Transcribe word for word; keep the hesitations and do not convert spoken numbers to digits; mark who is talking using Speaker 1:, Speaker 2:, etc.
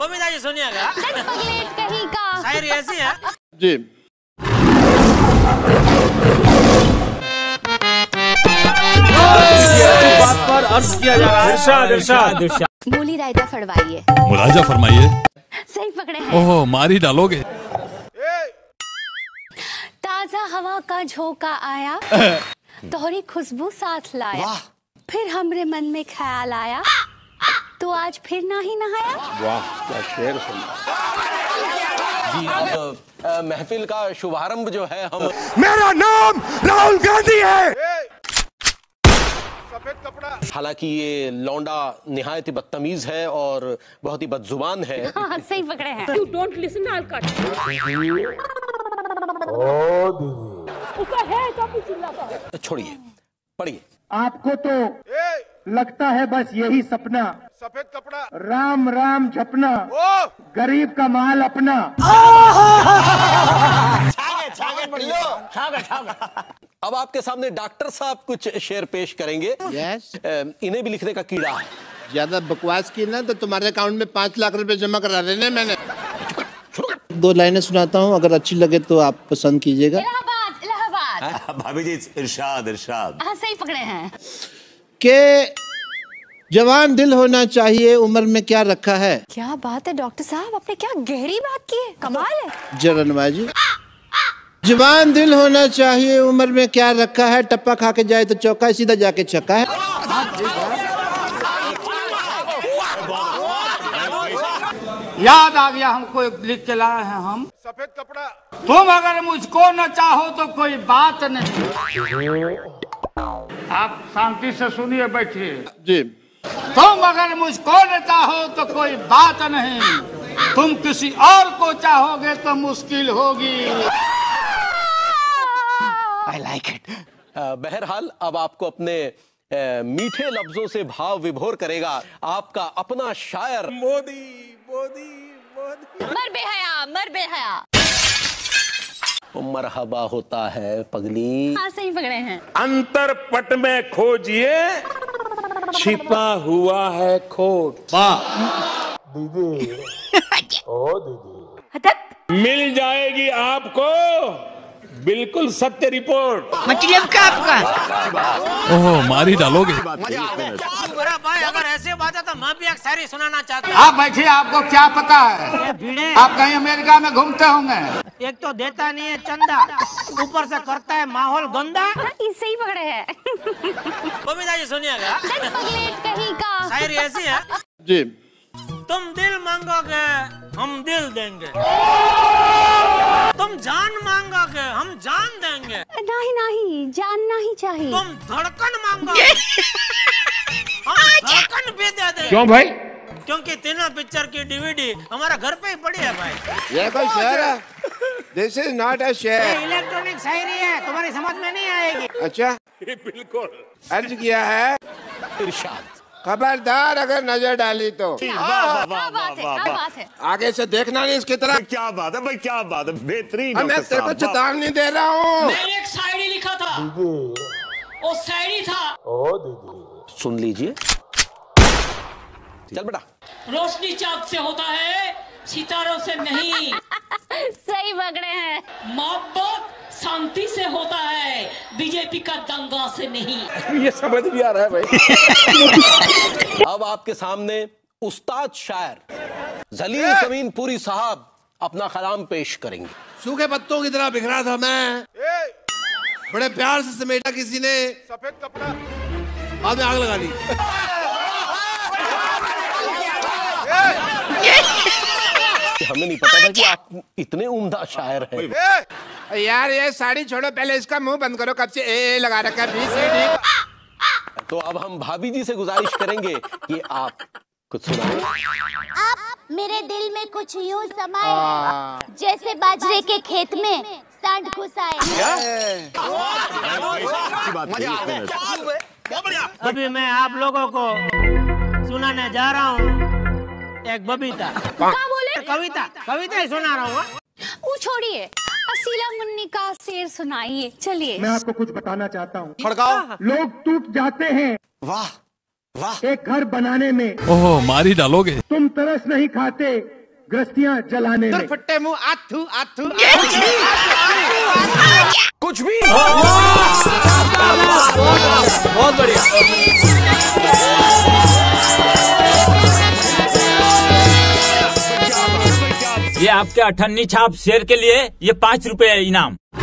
Speaker 1: बबीता जी सुनिएगा,
Speaker 2: कहीं का
Speaker 1: शायरी ऐसी है
Speaker 3: जी।
Speaker 4: बात पर अर्ज किया जा रहा है। इरशाद इरशाद इरशाद।
Speaker 2: मूली रायता फड़वाइए।
Speaker 5: मुलाजा फरमाइए।
Speaker 2: सही पकड़े हैं।
Speaker 5: ओहो मारी डालोगे।
Speaker 2: ताजा हवा का झोंका आया, तोहरी खुशबू साथ लाया, फिर हमरे मन में ख्याल आया, तो आज फिर ना ही नहाया।
Speaker 3: वाह क्या शेर सुना।
Speaker 6: अब आ, महफिल का शुभारंभ जो है हम
Speaker 7: मेरा नाम राहुल गांधी है।
Speaker 6: सफेद कपड़ा। हालांकि ये लौंडा निहायत ही बदतमीज है और बहुत ही बदजुबान है।
Speaker 2: हाँ, सही पकड़े हैं।
Speaker 8: You don't listen, I'll cut.
Speaker 7: ओ दीदी
Speaker 8: उसका है क्या कुछ चिल्लाता है?
Speaker 6: छोड़िए, पढ़िए।
Speaker 7: आपको तो लगता है बस यही सपना,
Speaker 6: सफेद कपड़ा,
Speaker 7: राम राम जपना, गरीब का माल अपना।
Speaker 6: अब आपके सामने डॉक्टर साहब कुछ शेर पेश करेंगे।
Speaker 3: यस।
Speaker 6: इन्हें भी लिखने का कीड़ा है।
Speaker 3: ज्यादा बकवास की ना तो तुम्हारे अकाउंट में पाँच लाख रुपए जमा करा देने मैंने। दो लाइनें सुनाता हूँ, अगर अच्छी लगे तो आप पसंद कीजिएगा।
Speaker 2: इलाहाबाद इलाहाबाद।
Speaker 9: भाभी जी इरशाद इरशाद।
Speaker 2: हाँ, सही पकड़े हैं।
Speaker 3: के जवान दिल होना चाहिए, उम्र में क्या रखा है।
Speaker 2: क्या बात है डॉक्टर साहब, आपने क्या गहरी बात की है, कमाल है।
Speaker 3: जरनबाजी। जवान दिल होना चाहिए, उम्र में क्या रखा है, टप्पा खा के जाए तो चौका, सीधा जाके छक्का है।
Speaker 4: याद आ गया हमको, एक लिख के लाए हैं हम।
Speaker 6: सफेद कपड़ा।
Speaker 4: तुम अगर मुझको न चाहो तो कोई बात नहीं। आप शांति से सुनिए, बैठिए
Speaker 3: जी।
Speaker 4: तुम अगर मुझको न चाहो तो कोई बात नहीं, तुम किसी और को चाहोगे तो मुश्किल होगी।
Speaker 6: I like it. बहरहाल अब आपको अपने आ, मीठे लफ्जों से भाव विभोर करेगा आपका अपना शायर मोदी मोदी मोदी।
Speaker 2: मर बेहया मर बेहया।
Speaker 6: मरहबा होता है पगली।
Speaker 2: हाँ, सही पकड़े हैं।
Speaker 4: अंतर पट में खोजिए, छिपा हुआ है खोट।
Speaker 7: दीदी ओ दीदी
Speaker 4: मिल जाएगी आपको बिल्कुल सत्य रिपोर्ट।
Speaker 8: मतलब क्या आपका?
Speaker 5: ओहो मारी डालोगे।
Speaker 1: बड़ा भाई, अगर ऐसे बात है तो मैं भी एक शायरी सुनाना चाहता हूँ।
Speaker 4: आप बैठिए, आपको क्या पता है, आप कहीं अमेरिका में घूमते होंगे।
Speaker 1: एक तो देता नहीं है चंदा, ऊपर से करता है माहौल गंदा।
Speaker 2: इसे ही पकड़े हैं।
Speaker 1: बबीता जी सुनिएगा,
Speaker 2: कहीं का
Speaker 1: शायरी ऐसी है
Speaker 3: जी।
Speaker 1: तुम दिल मांगोगे हम दिल देंगे, तुम जान मांगोगे हम जान देंगे,
Speaker 2: नहीं नहीं जानना ही चाहिए।
Speaker 1: तुम धड़कन मांगोगे हम धड़कन भी दे देंगे।
Speaker 4: क्यों भाई?
Speaker 1: क्योंकि तीनों पिक्चर की डीवीडी हमारा घर पे ही पड़ी है भाई।
Speaker 3: ये कोई शेर है? दिस इज नॉट अ शेर।
Speaker 1: इलेक्ट्रॉनिक शायरी है, तुम्हारी समझ में नहीं आएगी।
Speaker 3: अच्छा
Speaker 4: बिल्कुल
Speaker 3: अर्ज किया है।
Speaker 6: इरशाद।
Speaker 3: खबरदार अगर नजर डाली तो।
Speaker 2: क्या बात है, क्या बात है।
Speaker 3: आगे से देखना नहीं इसकी तरफ।
Speaker 9: क्या बात है भाई, क्या बात है, बेहतरीन।
Speaker 3: मैं तेरे को चेतावनी दे रहा हूँ।
Speaker 8: मैंने एक शायरी लिखा था, वो शायरी था।
Speaker 7: ओ दीदी
Speaker 6: सुन लीजिए। चल बेटा।
Speaker 8: रोशनी चाँद से होता है, सितारों से नहीं।
Speaker 2: सही पकड़े हैं।
Speaker 8: मोहब्बत शांति से होता है, बीजेपी का दंगा से नहीं।
Speaker 4: ये समझ भी आ रहा है भाई।
Speaker 6: अब आपके सामने उस्ताद शायर जलील कमीनपुरी साहब अपना कलाम पेश करेंगे।
Speaker 3: सूखे पत्तों की तरह बिखरा था मैं, बड़े प्यार से समेटा किसी ने,
Speaker 6: सफेद कपड़ा,
Speaker 3: बाद में आग लगा दी।
Speaker 6: हमें नहीं पता था कि आप इतने उम्दा शायर हैं।
Speaker 3: यार ये साड़ी छोड़ो, पहले इसका मुंह बंद करो, कब से ए लगा रखा है।
Speaker 6: तो अब हम भाभी जी से गुजारिश करेंगे कि आप कुछ सुनाएं।
Speaker 2: आप मेरे दिल में कुछ यूं समाए, जैसे बाजरे के खेत में सांड घुस आए।
Speaker 1: अभी मैं आप लोगों को सुनाने जा रहा हूँ एक बबीता।
Speaker 2: क्या बोले?
Speaker 1: कविता कविता ही सुना रहा हूँ।
Speaker 2: वो छोड़िए, असीला मुन्नी का शेर सुनाइए। चलिए
Speaker 7: मैं आपको कुछ बताना चाहता हूँ।
Speaker 6: खड़काओ।
Speaker 7: लोग टूट जाते हैं,
Speaker 6: वाह
Speaker 7: एक घर बनाने में
Speaker 5: ओह मारी डालोगे।
Speaker 7: तुम तरस नहीं खाते गृहस्थियां जलाने में।
Speaker 3: फट्टे मुंह आथू आथू
Speaker 6: कुछ भी
Speaker 1: बहुत बढ़िया।
Speaker 10: ये आपके अठन्नी छाप शेर के लिए ये पाँच रुपए इनाम।